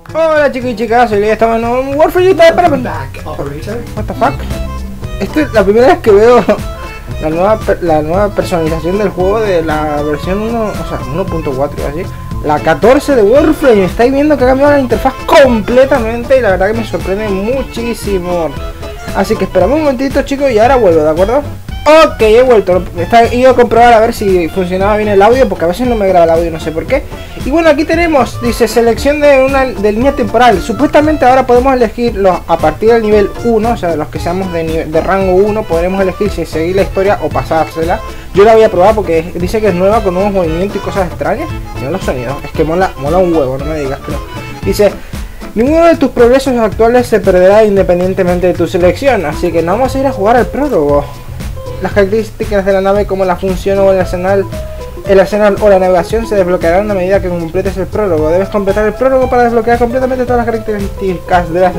Hola chicos y chicas, hoy estamos en un Warframe para... What the fuck? Esto es la primera vez que veo la nueva personalización del juego de la versión 1, o sea, 1.4 así. La 14 de Warframe. Estáis viendo que ha cambiado la interfaz completamente y la verdad que me sorprende muchísimo. Así que esperamos un momentito chicos y ahora vuelvo, ¿de acuerdo? Ok, he vuelto. He ido a comprobar a ver si funcionaba bien el audio, porque a veces no me graba el audio, no sé por qué. Y bueno, aquí tenemos, dice, selección de línea temporal. Supuestamente ahora podemos elegir a partir del nivel 1, o sea, los que seamos de rango 1, podremos elegir si seguir la historia o pasársela. Yo la voy a probar porque dice que es nueva, con nuevos movimientos y cosas extrañas. Mira los sonidos, es que mola un huevo, no me digas que no. Dice... ninguno de tus progresos actuales se perderá independientemente de tu selección, así que no vamos a ir a jugar al prólogo. Las características de la nave, como la función o el arsenal o la navegación, se desbloquearán a medida que completes el prólogo. Debes completar el prólogo para desbloquear completamente todas las características de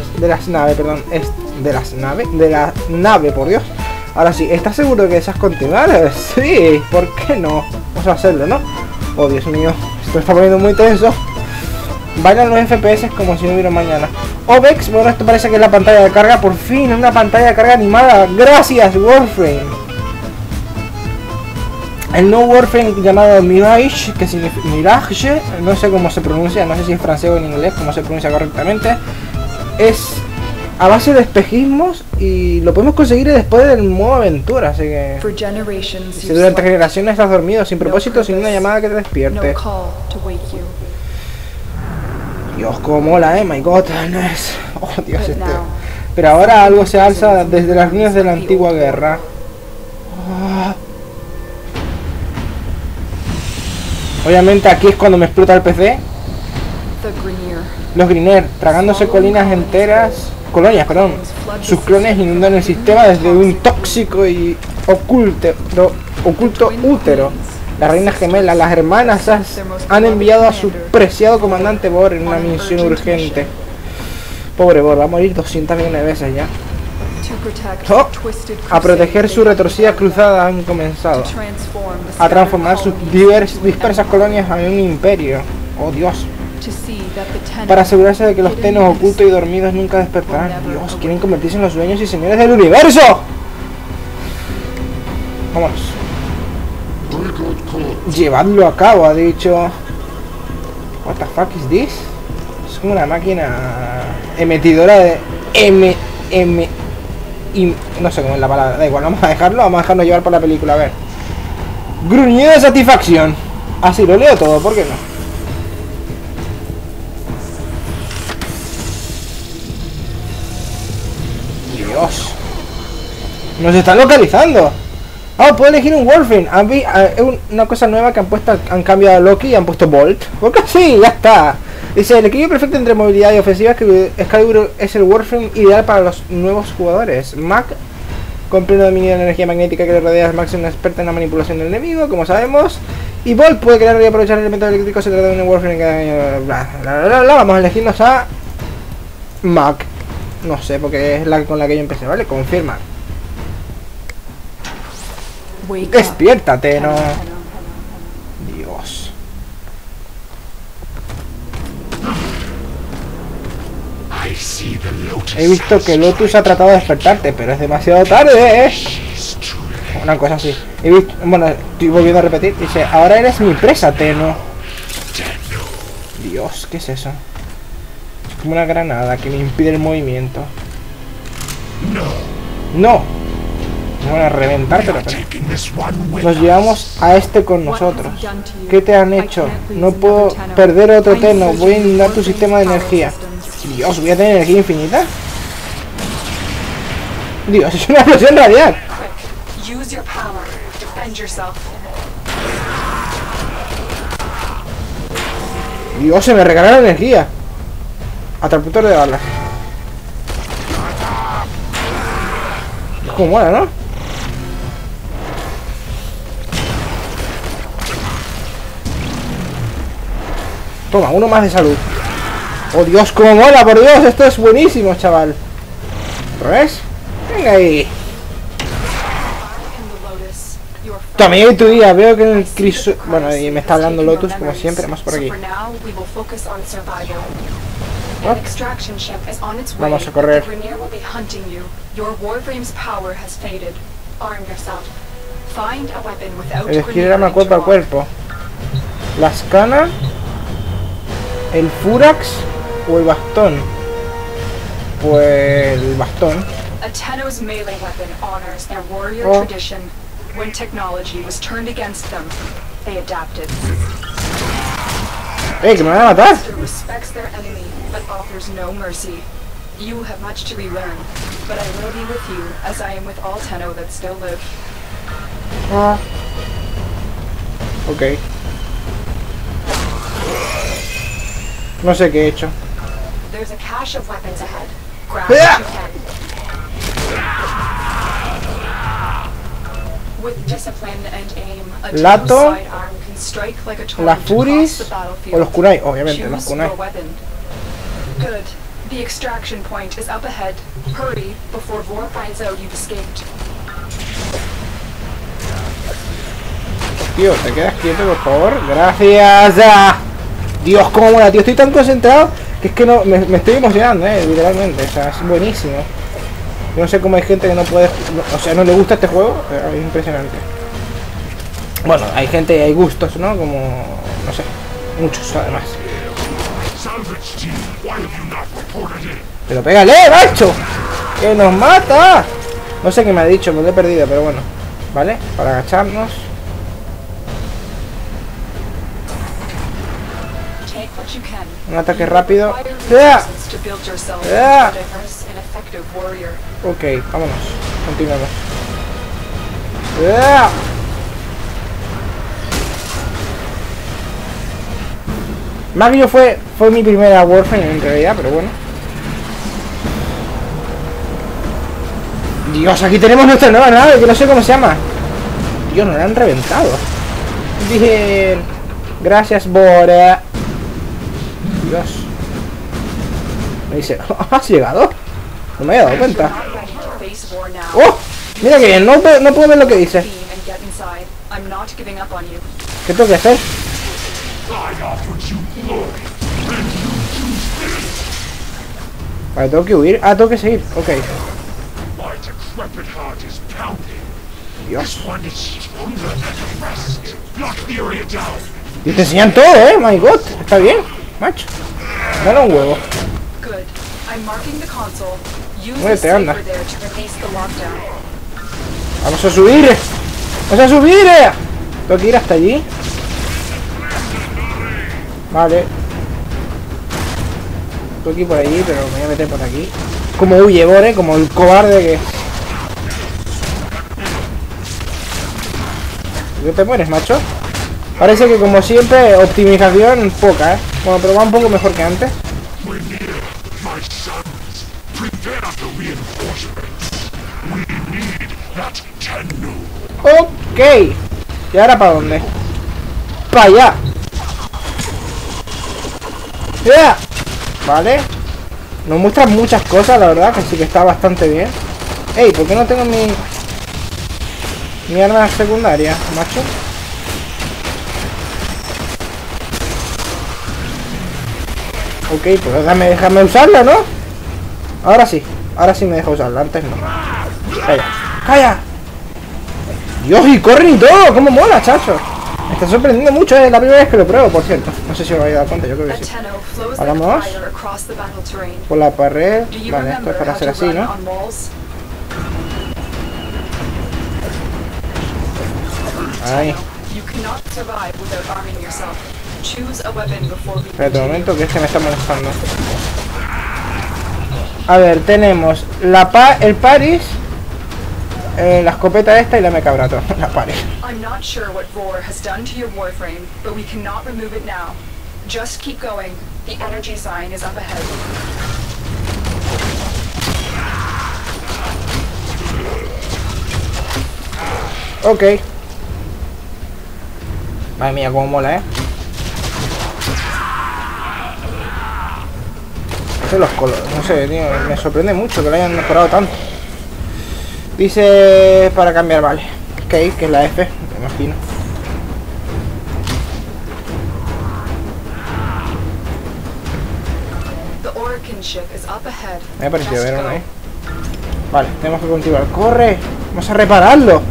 la nave, por Dios. Ahora sí, ¿estás seguro de que deseas continuar? Sí, ¿por qué no? Vamos a hacerlo, ¿no? Oh, Dios mío, esto está poniendo muy tenso. Bailan los FPS como si no hubiera mañana. Obex, bueno, esto parece que es la pantalla de carga. Por fin, una pantalla de carga animada. Gracias, Warframe. El nuevo Warframe llamado Mirage, que significa Mirage, no sé cómo se pronuncia, no sé si es francés o en inglés, cómo se pronuncia correctamente. Es a base de espejismos y lo podemos conseguir después del modo aventura, así que... si durante generaciones estás dormido sin propósito, sin una llamada que te despierte. Dios, cómo mola, my goodness. Oh, Dios, Pero ahora algo se alza desde las líneas de la antigua guerra. Oh. Obviamente aquí es cuando me explota el PC. Los Grineer, tragándose colonias, perdón. Sus clones inundan el sistema desde un tóxico y oculto útero. Las reinas gemelas, las hermanas, han enviado a su preciado comandante Bor en una misión urgente. Pobre Bor, va a morir 200 millones de veces ya. Oh, a proteger su retorcida cruzada han comenzado a transformar sus dispersas colonias en un imperio. Oh Dios. Para asegurarse de que los tenos ocultos y dormidos nunca despertarán. Dios, quieren convertirse en los dueños y señores del universo. Vámonos. Llevadlo a cabo, ha dicho. What the fuck is this? Es como una máquina emitidora de y no sé cómo es la palabra, da igual, vamos a dejarnos llevar por la película, a ver. Gruñido de satisfacción. Así lo leo todo, ¿por qué no? Dios. Nos están localizando. Ah, puedo elegir un Warframe. Es una cosa nueva que han cambiado a Loki y han puesto Bolt. Porque sí, ya está. Dice, el equilibrio perfecto entre movilidad y ofensiva, que Excalibur es el Warframe ideal para los nuevos jugadores. Mac, con pleno dominio de la energía magnética que le rodea, es Max, una experta en la manipulación del enemigo, como sabemos. Y Bolt puede crear y aprovechar elementos eléctricos. Se trata de un Warframe que... Vamos a elegirnos a Mac. No sé, porque es la con la que yo empecé, ¿vale? Confirma. Despiértate, no. Dios. He visto que Lotus ha tratado de despertarte, pero es demasiado tarde, ¿eh? Una cosa así. He visto, bueno, estoy volviendo a repetir. Dice, ahora eres mi presa, Teno. Dios, ¿qué es eso? Es como una granada que me impide el movimiento. No. Van a reventar, pero nos llevamos a este con nosotros. ¿Qué te han hecho? No puedo perder otro Teno. Voy a inundar tu sistema de energía. Dios, ¿voy a tener energía infinita? Dios, es una explosión radial. Dios, se me recarga la energía. Atraptor de balas. Es como mola, ¿no? Toma, uno más de salud. Oh Dios, cómo mola, por Dios, esto es buenísimo, chaval. ¿Ves? Venga ahí. También tu día, veo que en el Chris... Bueno, y me está hablando Lotus como siempre, más por aquí. What? Vamos a correr. El esquirama cuerpo a cuerpo. La Scana, el Furax o el bastón. Pues el bastón. Tenno's melee weapon honors their warrior tradition. When technology was turned against them, they adapted. Que me van a matar. Respects their enemy, but offers no mercy. You have much to relearn, but I will be with you as I am with all Tenno that still live. Ok. No sé qué he hecho. There's a cache of weapons ahead. Grab what you can. With discipline and aim, a Lato, sidearm can strike like a las torrent Furis across the battlefield. o los Kunai, obviamente, los Choose Kunai. your weapon. Good. The extraction point is up ahead. Hurry before Vor finds out you've escaped. Tío, ¿te quedas quieto, por favor? ¡Gracias! ¡Ah! Dios, cómo mola, tío. Estoy tan concentrado que es que no me estoy emocionando, literalmente. O sea, es buenísimo. Yo no sé cómo hay gente que no puede... o sea, no le gusta este juego. Pero es impresionante. Bueno, hay gente y hay gustos, ¿no? Como... no sé. Muchos, además. Pero pégale, macho. Que nos mata. No sé qué me ha dicho, me lo he perdido, pero bueno. ¿Vale? Para agacharnos. Un ataque rápido. ¡Ya! ¡Ya! Ok, vámonos. Continuamos. ¡Ya! Magio fue mi primera Warframe en realidad, pero bueno. Dios, aquí tenemos nuestra nueva nave, que no sé cómo se llama. Dios, nos la han reventado. Bien. Gracias, Bora. Dios. Me dice, ¿has llegado? No me había dado cuenta. ¡Oh! Mira que bien, no puedo ver lo que dice. ¿Qué tengo que hacer? Vale, tengo que huir. Ah, tengo que seguir. Ok. Dios. Y te enseñan todo, my god. Está bien, macho. Dale un huevo. Muévete, anda. Vamos a subir. Vamos a subir. Tengo que ir hasta allí. Vale. Tengo que ir por allí, pero me voy a meter por aquí. Como huye, Bore, como el cobarde que... ¿Qué te mueres, macho? Parece que como siempre, optimización poca, Bueno, pero va un poco mejor que antes. Ok. ¿Y ahora para dónde? ¡Para allá! ¡Ya! Vale. Nos muestran muchas cosas, la verdad, que sí que está bastante bien. Ey, ¿por qué no tengo mi arma secundaria, macho? Ok, pues déjame usarla, ¿no? Ahora sí me deja usarla, antes no. Calla, calla. Dios, y corren y todo, cómo mola, chacho. Me está sorprendiendo mucho, es la primera vez que lo pruebo, por cierto. No sé si os habéis dado cuenta, yo creo que sí. Vamos. Por la pared. Vale, esto es para hacer así, ¿no? Ahí. Espera un momento, que es que me está molestando. A ver, tenemos el Paris, la escopeta esta y la mecabrato. La Paris. I'm not sure what Vor has done to your Warframe, but we cannot remove it now. Just keep going. The energy sign is up ahead. Ok. Madre mía, cómo mola, Los colores, no sé, tío, me sorprende mucho que lo hayan mejorado tanto. Dice para cambiar, vale. Ok, que es la F, me imagino. American ship is up ahead. Me ha parecido Just ver uno go. ahí. Vale, tenemos que continuar. ¡Corre! Vamos a repararlo.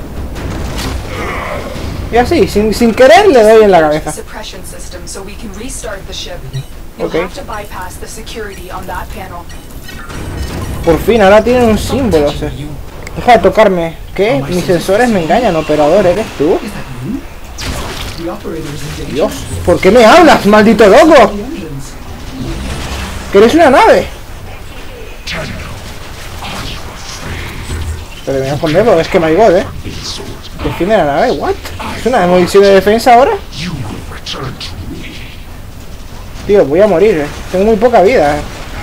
Y así, sin querer, le doy en la cabeza. Suppression system so we can restart the ship. You'll Okay. have to bypass the security on that panel. Por fin, ahora tienen un símbolo. Deja de tocarme. ¿Qué? Mis sensores me engañan, operador. ¿Eres tú? Dios, ¿por qué me hablas, maldito loco? ¿Que eres una nave? Pero me voy a esconder porque es que my god, Defiende la nave, what? ¿Es una demolición de defensa ahora? Tío, voy a morir, Tengo muy poca vida,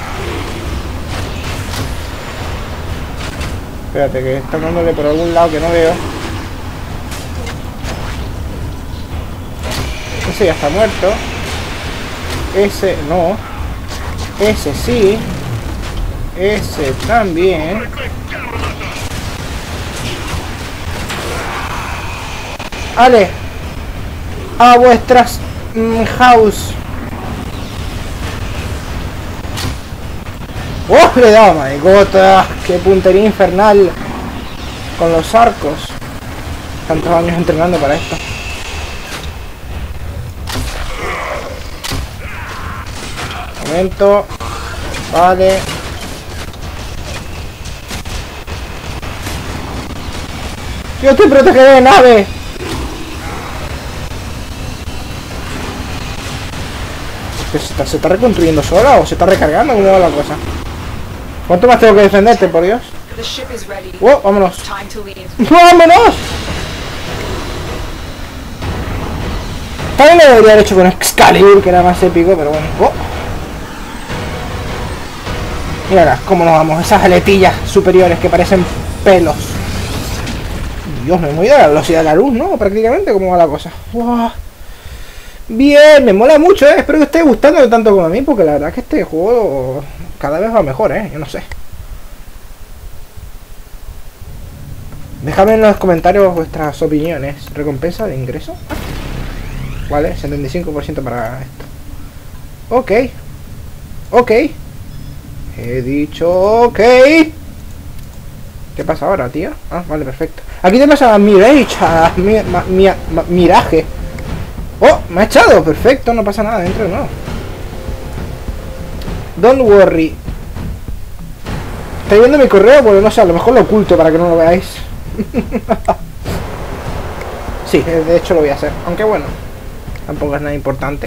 Espérate, que están dándole por algún lado que no veo. Ese ya está muerto. Ese no. Ese sí. Ese también. ¡Ale! ¡A vuestras house! ¡Oh! Le he dado, my god. ¡Qué puntería infernal! Con los arcos. Tantos años entrenando para esto. Momento. Vale. ¡Yo te protegeré, nave! ¿Se está reconstruyendo sola o se está recargando? ¿Cómo va la cosa? ¿Cuánto más tengo que defenderte, por Dios? The ship is ready. ¡Oh, vámonos! Time to leave. ¡Vámonos! También lo debería haber hecho con Excalibur, que era más épico, pero bueno. ¡Oh! Mírala, cómo nos vamos. Esas aletillas superiores que parecen pelos. Dios, me he movido a la velocidad de la luz, ¿no? Prácticamente, ¿cómo va la cosa? ¡Wow! Bien, me mola mucho, Espero que esté gustando tanto como a mí, porque la verdad es que este juego cada vez va mejor, Yo no sé. Dejadme en los comentarios vuestras opiniones. ¿Recompensa de ingreso? Vale, 75% para esto. Ok. Ok. He dicho ok. ¿Qué pasa ahora, tío? Ah, vale, perfecto. Aquí te pasa Mirage, Miraje. ¡Oh! Me ha echado, perfecto, no pasa nada dentro, no. Don't worry. ¿Estáis viendo mi correo? Bueno, no sé, a lo mejor lo oculto para que no lo veáis. Sí, de hecho lo voy a hacer. Aunque bueno, tampoco es nada importante.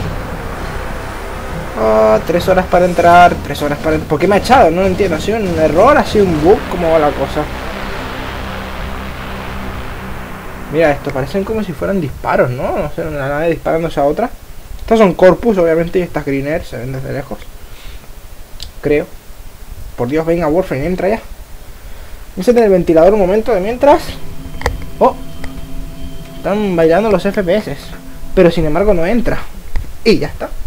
Oh, 3 horas para entrar, 3 horas para entrar. ¿Por qué me ha echado? No lo entiendo. ¿Ha sido un error? ¿Ha sido un bug? ¿Cómo va la cosa? Mira, esto parecen como si fueran disparos, ¿no? No sé, una nave disparándose a otra. Estas son Corpus, obviamente, y estas Green Air se ven desde lejos. Creo. Por Dios, venga, Warframe, entra ya. Enciende el ventilador un momento de mientras. Oh, están bailando los FPS. Pero sin embargo no entra. Y ya está.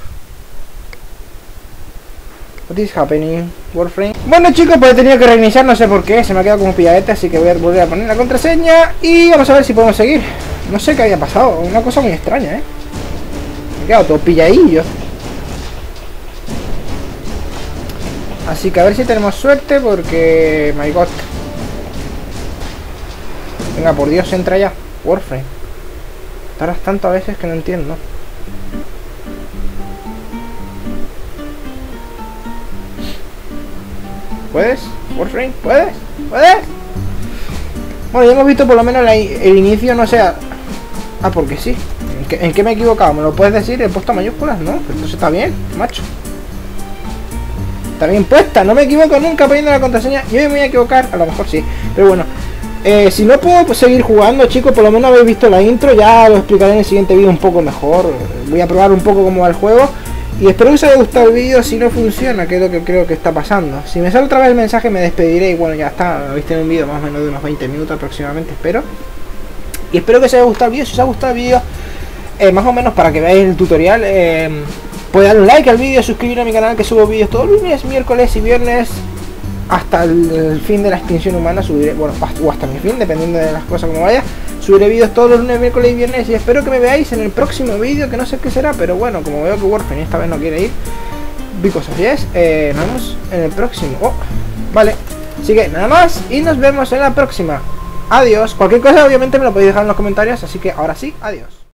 What is happening, Warframe? Bueno, chicos, pues he tenido que reiniciar, no sé por qué. Se me ha quedado como pilladete, así que voy a volver a poner la contraseña. Y vamos a ver si podemos seguir. No sé qué había pasado, una cosa muy extraña, Me he quedado todo pilladillo. Así que a ver si tenemos suerte, porque... My god. Venga, por Dios, entra ya. Warframe. Tardas tanto a veces que no entiendo. ¿Puedes? Warframe, ¿puedes? ¿Puedes? Bueno, ya hemos visto por lo menos el inicio, no sé... Ah, porque sí. ¿En qué me he equivocado? ¿Me lo puedes decir? ¿He puesto mayúsculas? No, pero entonces está bien, macho. Está bien puesta, no me equivoco nunca poniendo la contraseña. Yo me voy a equivocar, a lo mejor sí. Pero bueno, si no puedo pues, seguir jugando, chicos, por lo menos habéis visto la intro. Ya lo explicaré en el siguiente vídeo un poco mejor. Voy a probar un poco cómo va el juego. Y espero que os haya gustado el vídeo. Si no funciona, que es lo que creo que está pasando. Si me sale otra vez el mensaje, me despediré. Y bueno, ya está, lo viste en un vídeo más o menos de unos 20 minutos aproximadamente, espero. Y espero que os haya gustado el vídeo. Si os ha gustado el vídeo, más o menos para que veáis el tutorial, podéis darle un like al vídeo, suscribiros a mi canal, que subo vídeos todos los lunes, miércoles y viernes hasta el fin de la extinción humana. Subiré, bueno, o hasta mi fin, dependiendo de las cosas como vaya. Subiré vídeos todos los lunes, miércoles y viernes. Y espero que me veáis en el próximo vídeo, que no sé qué será, pero bueno, como veo que Warframe esta vez no quiere ir, Because of yes. Nos vemos en el próximo. Oh, vale. Así que nada más y nos vemos en la próxima. Adiós. Cualquier cosa obviamente me lo podéis dejar en los comentarios. Así que ahora sí, adiós.